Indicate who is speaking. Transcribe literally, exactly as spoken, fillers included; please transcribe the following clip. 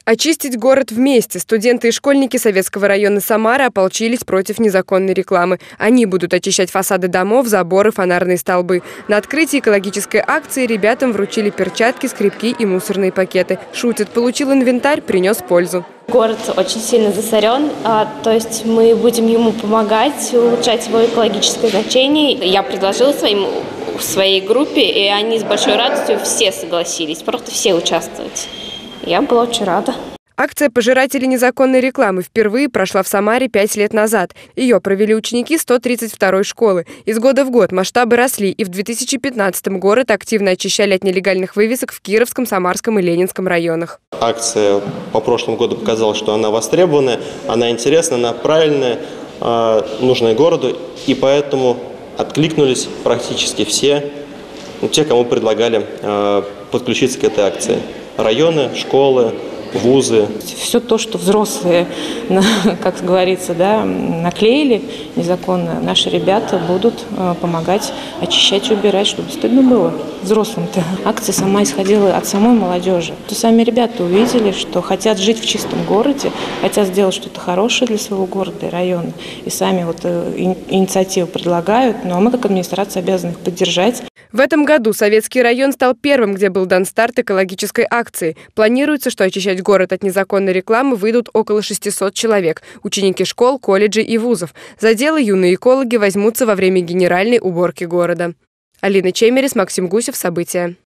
Speaker 1: Очистить город вместе. Студенты и школьники Советского района Самары ополчились против незаконной рекламы. Они будут очищать фасады домов, заборы, фонарные столбы. На открытии экологической акции ребятам вручили перчатки, скребки и мусорные пакеты. Шутят, получил инвентарь, принес пользу.
Speaker 2: Город очень сильно засорен, а, то есть мы будем ему помогать, улучшать его экологическое значение. Я предложила своим, в своей группе, и они с большой радостью все согласились, просто все участвовать. Я была очень рада.
Speaker 1: Акция «Пожиратели незаконной рекламы» впервые прошла в Самаре пять лет назад. Ее провели ученики сто тридцать второй школы. Из года в год масштабы росли, и в две тысячи пятнадцатом город активно очищали от нелегальных вывесок в Кировском, Самарском и Ленинском районах.
Speaker 3: Акция по прошлому году показала, что она востребованная, она интересная, она правильная, нужная городу, и поэтому откликнулись практически все, те, кому предлагали подключиться к этой акции. Районы, школы, вузы.
Speaker 4: Все то, что взрослые, как говорится, да, наклеили незаконно, наши ребята будут помогать очищать и убирать, чтобы стыдно было взрослым-то. Акция сама исходила от самой молодежи. То сами ребята увидели, что хотят жить в чистом городе, хотят сделать что-то хорошее для своего города и района. И сами вот инициативу предлагают, ну а мы как администрация обязаны их поддержать.
Speaker 1: В этом году Советский район стал первым, где был дан старт экологической акции. Планируется, что очищать город от незаконной рекламы выйдут около шестисот человек. Ученики школ, колледжей и вузов. За дело юные экологи возьмутся во время генеральной уборки города. Алина Чемерис, Максим Гусев. События.